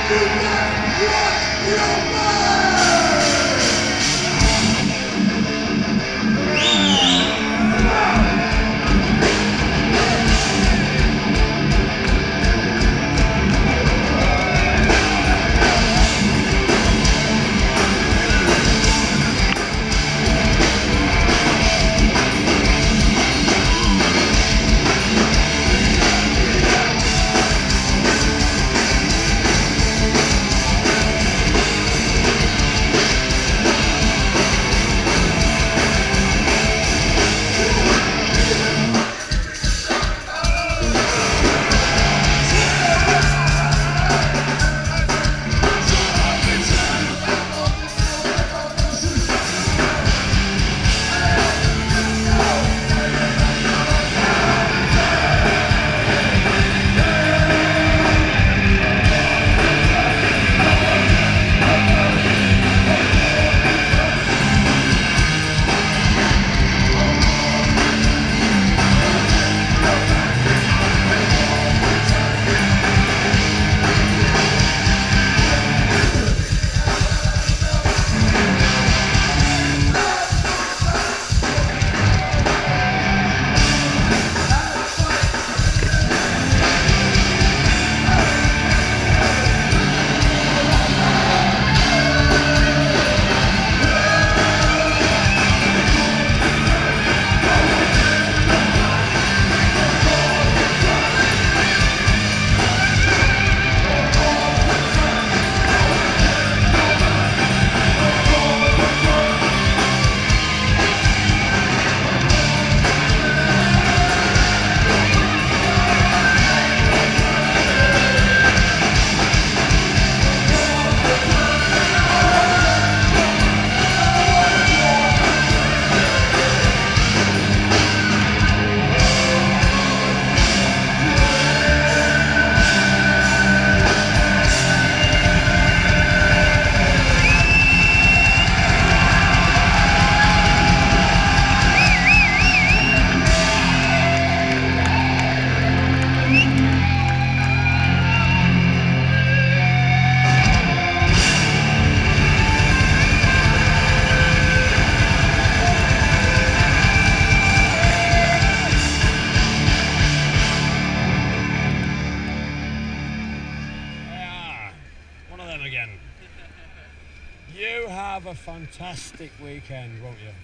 have a fantastic weekend, won't you?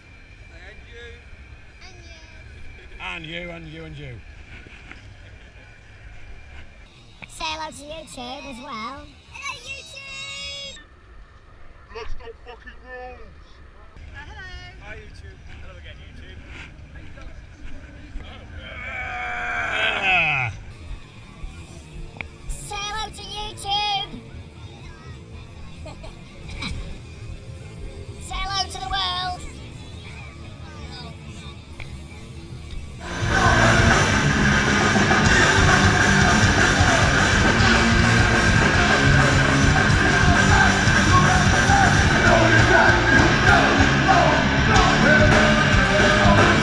And you. And you. Say hello to YouTube as well. Hello, YouTube! Bloodstock fucking rules! Hello! Hi, YouTube. Hello again, YouTube. Say hello to YouTube! Say hello to the world! No,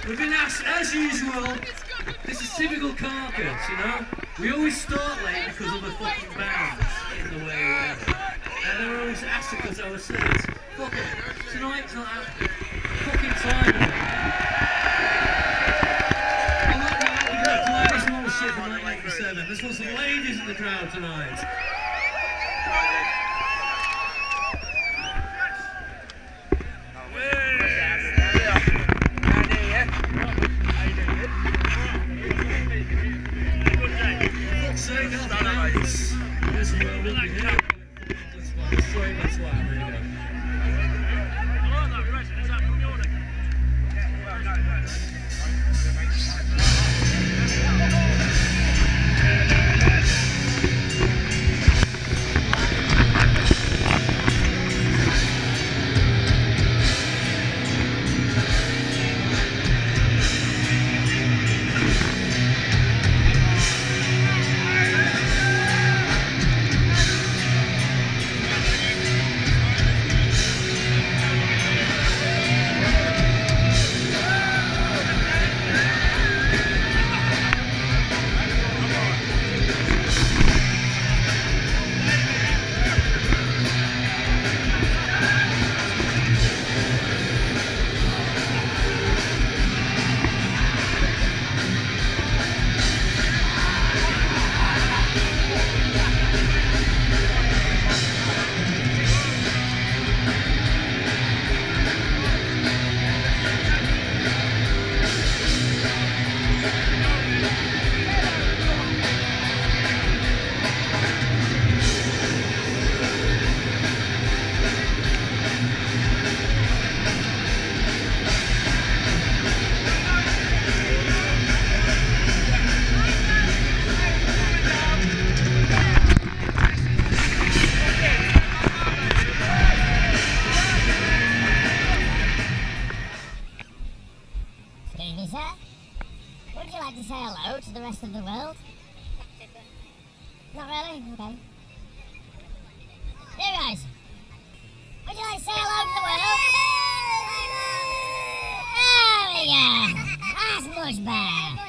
We've been asked, as usual, this is typical carcass, you know? We always start late because of a fucking band in the way or whatever. And they're always asked because I was saying, fuck it, tonight's not happening. Fucking time of it. I'm not going to play this whole shit from 1987. There's some ladies in the crowd tonight. Would you like to say hello to the rest of the world? Not really? Okay. You guys, would you like to say hello to the world? There we go. That's much better.